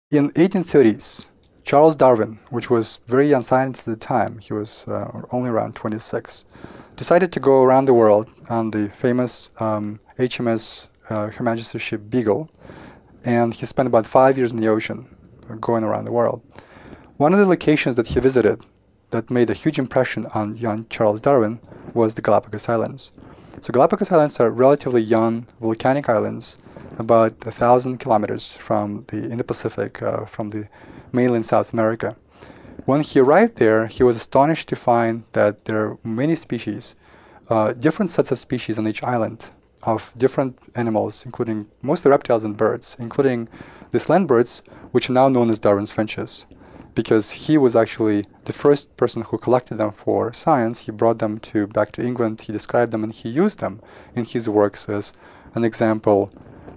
In 1830s, Charles Darwin, which was very young scientist at the time, he was only around 26, decided to go around the world on the famous HMS Her Majesty's ship Beagle, and he spent about 5 years in the ocean going around the world. One of the locations that he visited that made a huge impression on young Charles Darwin was the Galapagos Islands. So Galapagos Islands are relatively young volcanic islands, about 1,000 kilometers in the Pacific, from the mainland South America. When he arrived there, he was astonished to find that there are many species, different sets of species on each island of different animals, including mostly reptiles and birds, including these land birds, which are now known as Darwin's finches, because he was actually the first person who collected them for science. He brought them back to England, he described them, and he used them in his works as an example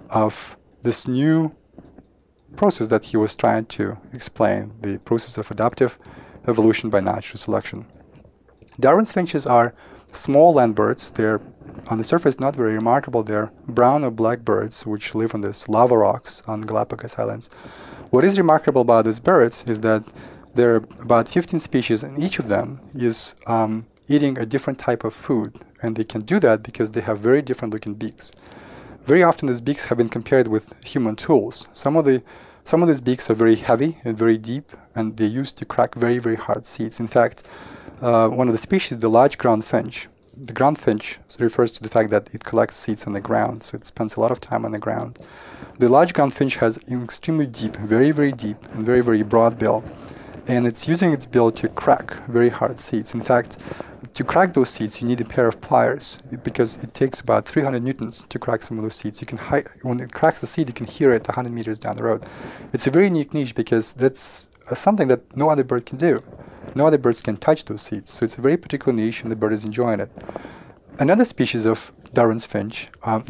of this new process that he was trying to explain, the process of adaptive evolution by natural selection. Darwin's finches are small land birds. They're on the surface not very remarkable. They're brown or black birds which live on these lava rocks on Galapagos Islands. What is remarkable about these birds is that there are about 15 species, and each of them is eating a different type of food, and they can do that because they have very different looking beaks. Very often these beaks have been compared with human tools. Some of these beaks are very heavy and very deep, and they're used to crack very, very hard seeds. In fact, one of the species, the large ground finch, the ground finch refers to the fact that it collects seeds on the ground, so it spends a lot of time on the ground. The large ground finch has an extremely deep, very, very deep, and very, very broad bill, and it's using its bill to crack very hard seeds. In fact, to crack those seeds, you need a pair of pliers, because it takes about 300 newtons to crack some of those seeds. When it cracks the seed, you can hear it 100 meters down the road. It's a very unique niche because that's something that no other bird can do. No other birds can touch those seeds, so it's a very particular niche, and the bird is enjoying it. Another species of Darwin's finch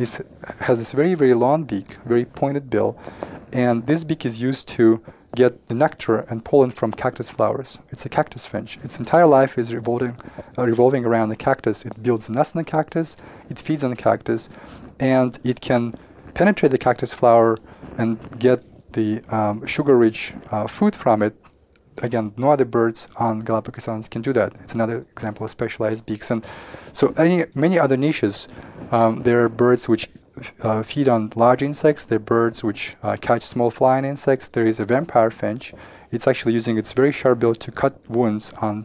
has this very, very long beak, very pointed bill, and this beak is used to get the nectar and pollen from cactus flowers. It's a cactus finch. Its entire life is revolving around the cactus. It builds a nest in the cactus, it feeds on the cactus, and it can penetrate the cactus flower and get the sugar-rich food from it. Again, no other birds on Galapagos Islands can do that. It's another example of specialized beaks. And so many other niches, there are birds which feed on large insects. There are birds which catch small flying insects. There is a vampire finch. It's actually using its very sharp bill to cut wounds on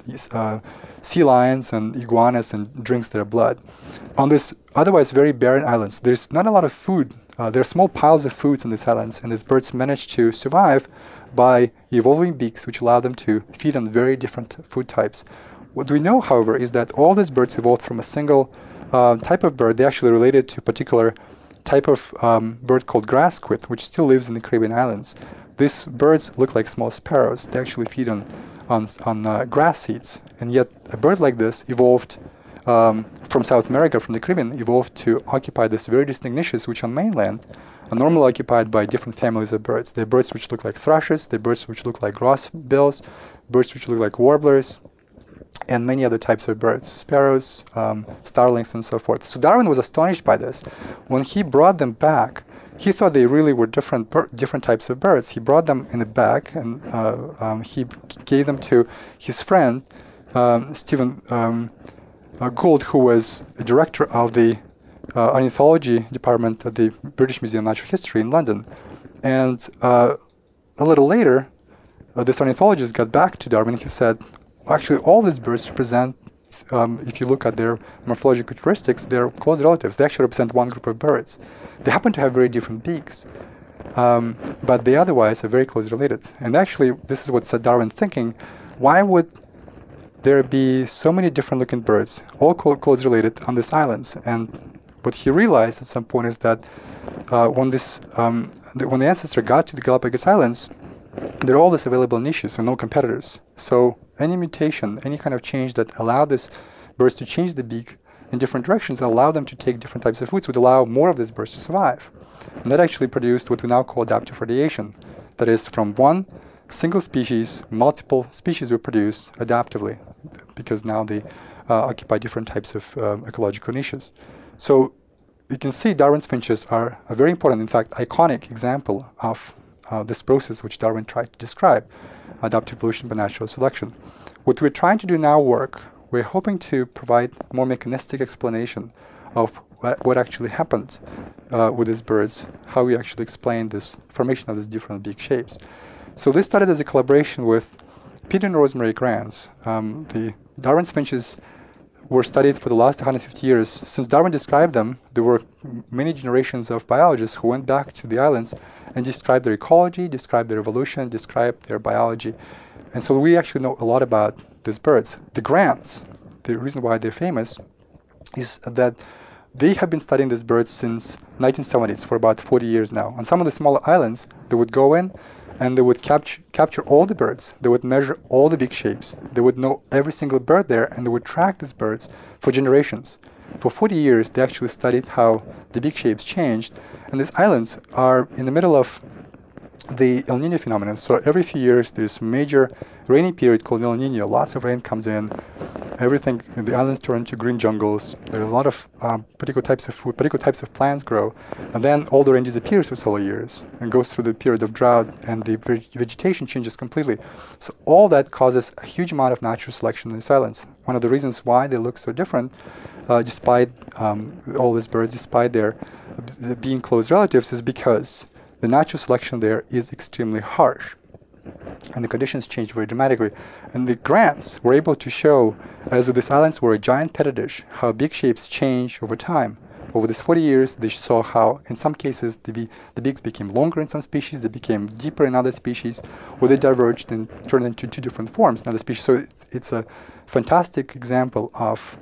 sea lions and iguanas and drinks their blood. On this otherwise very barren islands, there's not a lot of food. There are small piles of foods on these islands, and these birds manage to survive by evolving beaks which allow them to feed on very different food types. What we know, however, is that all these birds evolved from a single type of bird. They're actually related to a particular type of bird called grass squid, which still lives in the Caribbean islands. These birds look like small sparrows. They actually feed on grass seeds, and yet a bird like this evolved from South America, from the Caribbean, evolved to occupy this very distinct niches, which on mainland are normally occupied by different families of birds. There are birds which look like thrushes, there are birds which look like grosbeaks, birds which look like warblers, and many other types of birds, sparrows, starlings, and so forth. So Darwin was astonished by this. When he brought them back, he thought they really were different types of birds. He brought them in a bag, and he gave them to his friend, Stephen Gould, who was a director of the ornithology department at the British Museum of Natural History in London. And a little later, this ornithologist got back to Darwin, and he said, actually, all these birds represent, if you look at their morphological characteristics, they're close relatives. They actually represent one group of birds. They happen to have very different beaks, but they otherwise are very closely related. And actually, this is what set Darwin thinking, why would there be so many different looking birds, all closely related on these islands? And what he realized at some point is that when the ancestor got to the Galapagos Islands, there are all these available niches and no competitors. So any mutation, any kind of change that allowed these birds to change the beak in different directions and allow them to take different types of foods would allow more of these birds to survive. And that actually produced what we now call adaptive radiation. That is, from one single species, multiple species were produced adaptively, because now they occupy different types of ecological niches. So you can see Darwin's finches are a very important, in fact, iconic example of this process which Darwin tried to describe, adaptive evolution by natural selection. What we're trying to do in our work, we're hoping to provide more mechanistic explanation of what actually happens with these birds, how we actually explain this formation of these different beak shapes. So this started as a collaboration with Peter and Rosemary Grants. The Darwin's finches were studied for the last 150 years. Since Darwin described them, there were many generations of biologists who went back to the islands and described their ecology, described their evolution, described their biology. And so we actually know a lot about these birds. The Grants, the reason why they're famous is that they have been studying these birds since 1970s, for about 40 years now. On some of the smaller islands, they would go in and they would capture all the birds. They would measure all the beak shapes. They would know every single bird there, and they would track these birds for generations. For 40 years, they actually studied how the beak shapes changed. And these islands are in the middle of the El Nino phenomenon. So every few years, there's a major rainy period called El Nino. Lots of rain comes in. Everything, the islands turn into green jungles. There are a lot of particular types of food, particular types of plants grow. And then all the rain disappears for several years and goes through the period of drought, and the vegetation changes completely. So all that causes a huge amount of natural selection in these islands. One of the reasons why they look so different, despite all these birds, despite their being close relatives, is because the natural selection there is extremely harsh. And the conditions change very dramatically. And the Grants were able to show, as if these islands were a giant petri dish, how beak shapes change over time. Over these 40 years, they saw how, in some cases, the beaks became longer in some species, they became deeper in other species, or they diverged and turned into two different forms in other species. So it's a fantastic example of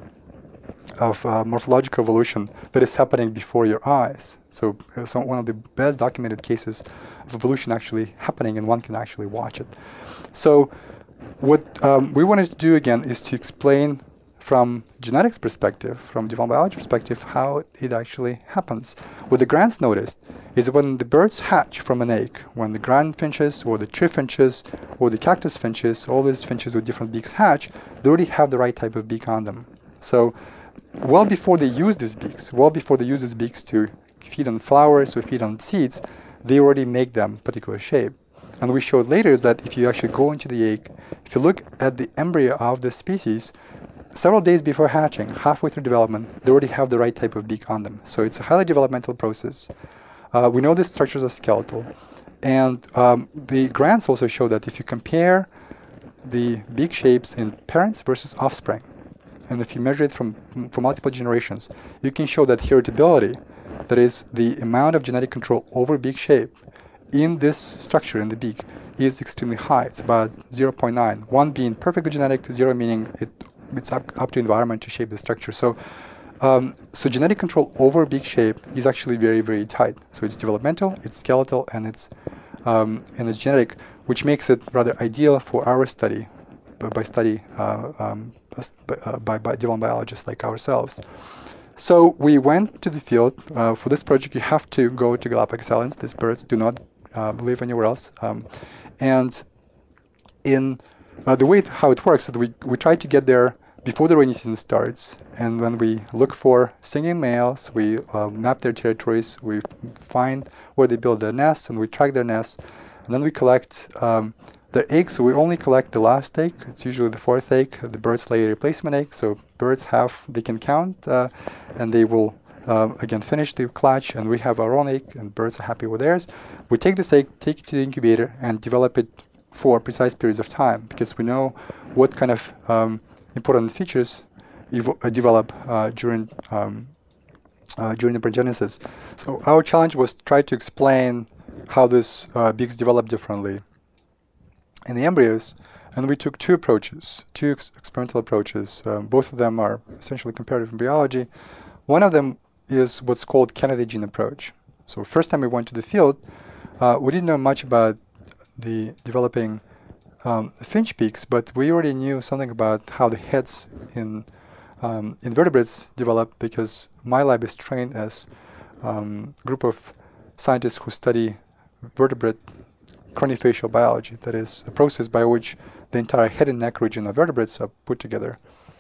morphological evolution that is happening before your eyes. So it's one of the best documented cases of evolution actually happening, and one can actually watch it. So what we wanted to do again is to explain from genetics perspective, from developmental biology perspective, how it actually happens. What the Grants noticed is when the birds hatch from an egg, when the ground finches or the tree finches or the cactus finches, all these finches with different beaks hatch, they already have the right type of beak on them. So well before they use these beaks, to feed on flowers or feed on seeds, they already make them particular shape. And we showed later is that if you actually go into the egg, if you look at the embryo of the species, several days before hatching, halfway through development, they already have the right type of beak on them. So it's a highly developmental process. We know these structures are skeletal. And the Grants also show that if you compare the beak shapes in parents versus offspring, and if you measure it from multiple generations, you can show that heritability, that is the amount of genetic control over beak shape in this structure in the beak, is extremely high. It's about 0.9. 1 being perfectly genetic, 0 meaning it's up to environment to shape the structure. So, so genetic control over beak shape is actually very, very tight. So it's developmental, it's skeletal, and it's genetic, which makes it rather ideal for our study, by developmental biologists like ourselves. So we went to the field. For this project, you have to go to Galapagos Islands. These birds do not live anywhere else. And in the way how it works is that we try to get there before the rainy season starts. And when we look for singing males, we map their territories, we find where they build their nests, and we track their nests. And then we collect their eggs. So we only collect the last egg. It's usually the fourth egg. The birds lay a replacement egg. So birds they can count, and they will again finish the clutch, and we have our own egg, and birds are happy with theirs. We take this egg, take it to the incubator, and develop it for precise periods of time, because we know what kind of important features develop during the progenitor. So our challenge was to try to explain how these beaks develop differently in the embryos, and we took two approaches, two experimental approaches. Both of them are essentially comparative embryology. One of them is what's called Kennedy gene approach. So first time we went to the field, we didn't know much about the developing finch beaks, but we already knew something about how the heads in invertebrates develop, because my lab is trained as a group of scientists who study vertebrate craniofacial biology. That is a process by which the entire head and neck region of vertebrates are put together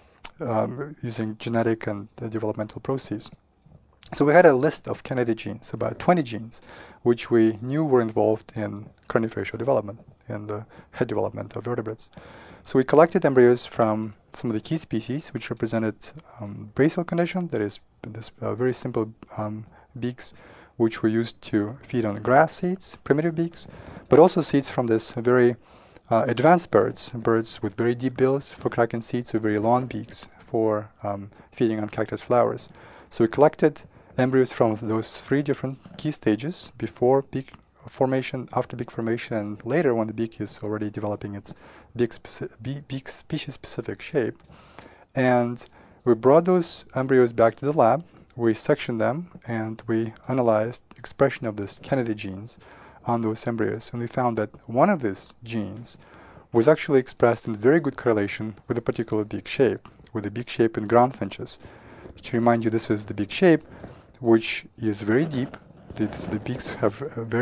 using genetic and developmental processes. So we had a list of Kennedy genes, about 20 genes. which we knew were involved in craniofacial development and the head development of vertebrates. So we collected embryos from some of the key species, which represented basal condition, that is, this very simple beaks, which were used to feed on grass seeds, primitive beaks, but also seeds from this very advanced birds with very deep bills for cracking seeds with very long beaks for feeding on cactus flowers. So we collected embryos from those 3 different key stages: before beak formation, after beak formation, and later when the beak is already developing its beak species-specific shape. And we brought those embryos back to the lab, we sectioned them, and we analyzed expression of this candidate genes on those embryos. And we found that one of these genes was actually expressed in very good correlation with a particular beak shape, with the beak shape in groundfinches. To remind you, this is the beak shape, which is very deep. The beaks have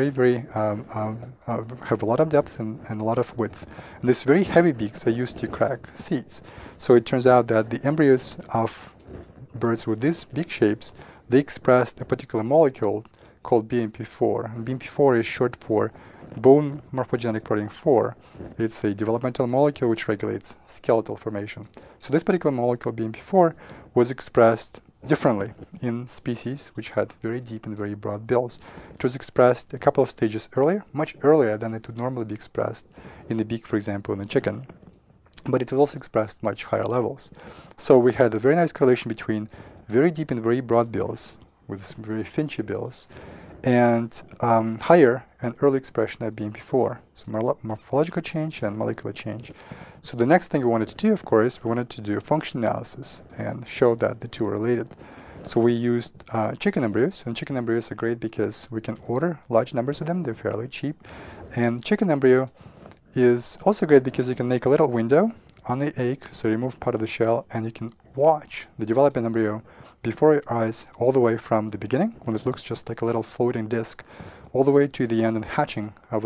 have a lot of depth and a lot of width. And these very heavy beaks are used to crack seeds. So it turns out that the embryos of birds with these beak shapes, they expressed a particular molecule called BMP4. And BMP4 is short for bone morphogenic protein 4. It's a developmental molecule which regulates skeletal formation. So this particular molecule, BMP4, was expressed differently in species which had very deep and very broad bills. It was expressed a couple of stages earlier, much earlier than it would normally be expressed in the beak, for example, in a chicken. But it was also expressed much higher levels. So we had a very nice correlation between very deep and very broad bills with some very finchy bills and higher and early expression of BMP4. So morphological change and molecular change. So the next thing we wanted to do, of course, we wanted to do a function analysis and show that the two are related. So we used chicken embryos, and chicken embryos are great because we can order large numbers of them. They're fairly cheap. And chicken embryo is also great because you can make a little window on the egg, so remove part of the shell, and you can watch the developing embryo before your eyes all the way from the beginning, when it looks just like a little floating disc, all the way to the end and hatching of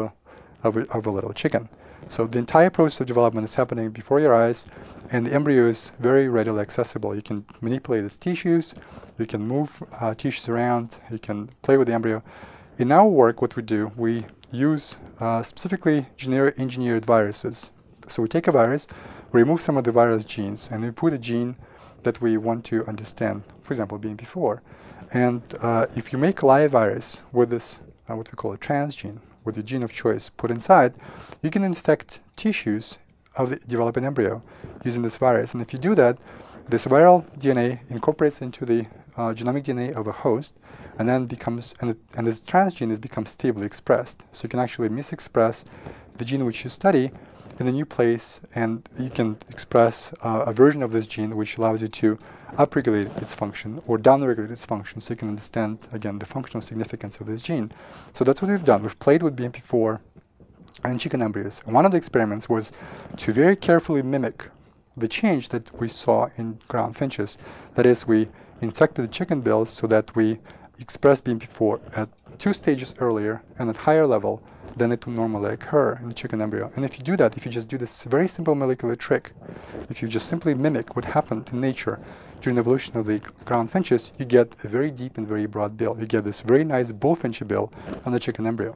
a little chicken. So the entire process of development is happening before your eyes, and the embryo is very readily accessible. You can manipulate its tissues, you can move tissues around, you can play with the embryo. In our work, what we do, we use specifically engineered viruses. So we take a virus, remove some of the virus genes, and we put a gene that we want to understand, for example, BMP4. And if you make a live virus with this, what we call a transgene, with your gene of choice put inside, you can infect tissues of the developing embryo using this virus. And if you do that, this viral DNA incorporates into the genomic DNA of a host, and then becomes, and this transgene becomes stably expressed. So you can actually misexpress the gene which you study in a new place, and you can express a version of this gene which allows you to upregulate its function or downregulate its function, so you can understand, again, the functional significance of this gene. So that's what we've done. We've played with BMP4 and chicken embryos. And one of the experiments was to very carefully mimic the change that we saw in ground finches. That is, we infected the chicken bills so that we express BMP4 at 2 stages earlier and at higher level than it would normally occur in the chicken embryo. And if you do that, if you just do this very simple molecular trick, if you just simply mimic what happened in nature during the evolution of the ground finches, you get a very deep and very broad bill. You get this very nice bullfinchy bill on the chicken embryo.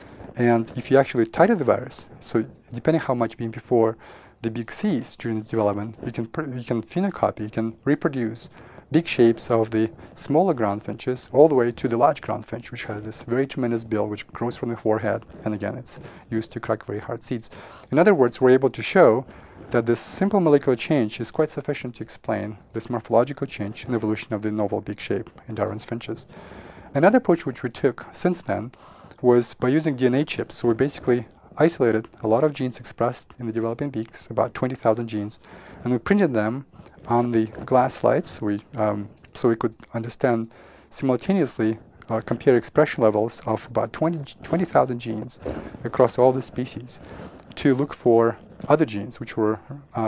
And if you actually titer the virus, so depending how much BMP4 the beak sees during its development, you can phenocopy, you can reproduce big shapes of the smaller ground finches all the way to the large ground finch, which has this very tremendous bill which grows from the forehead, and again it's used to crack very hard seeds. In other words, we're able to show that this simple molecular change is quite sufficient to explain this morphological change in the evolution of the novel beak shape in Darwin's finches. Another approach which we took since then was by using DNA chips. So we basically isolated a lot of genes expressed in the developing beaks, about 20,000 genes, and we printed them on the glass slides, so we could understand simultaneously compare expression levels of about 20,000 genes across all the species to look for other genes which were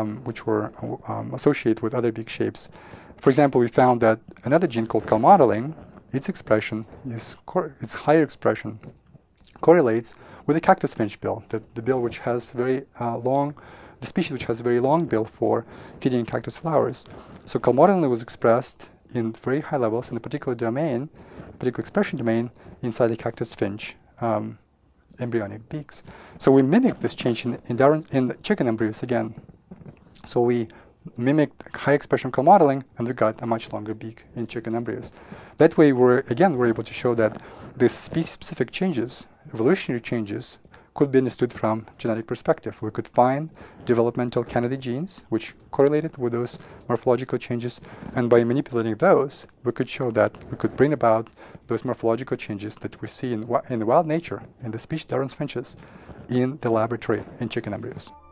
associated with other beak shapes. For example, we found that another gene called calmodeling, its expression is its higher expression correlates with the cactus finch bill, the bill which has very the species which has a very long bill for feeding cactus flowers. So calmodeling was expressed in very high levels in a particular domain, particular expression domain, inside the cactus finch embryonic beaks. So we mimicked this change in chicken embryos again. So we mimicked high expression co-modeling, and we got a much longer beak in chicken embryos. That way, we're able to show that these species-specific changes, evolutionary changes, could be understood from genetic perspective. We could find developmental candidate genes which correlated with those morphological changes, and by manipulating those, we could show that we could bring about those morphological changes that we see in the wild nature, in the species Darwin's finches, in the laboratory in chicken embryos.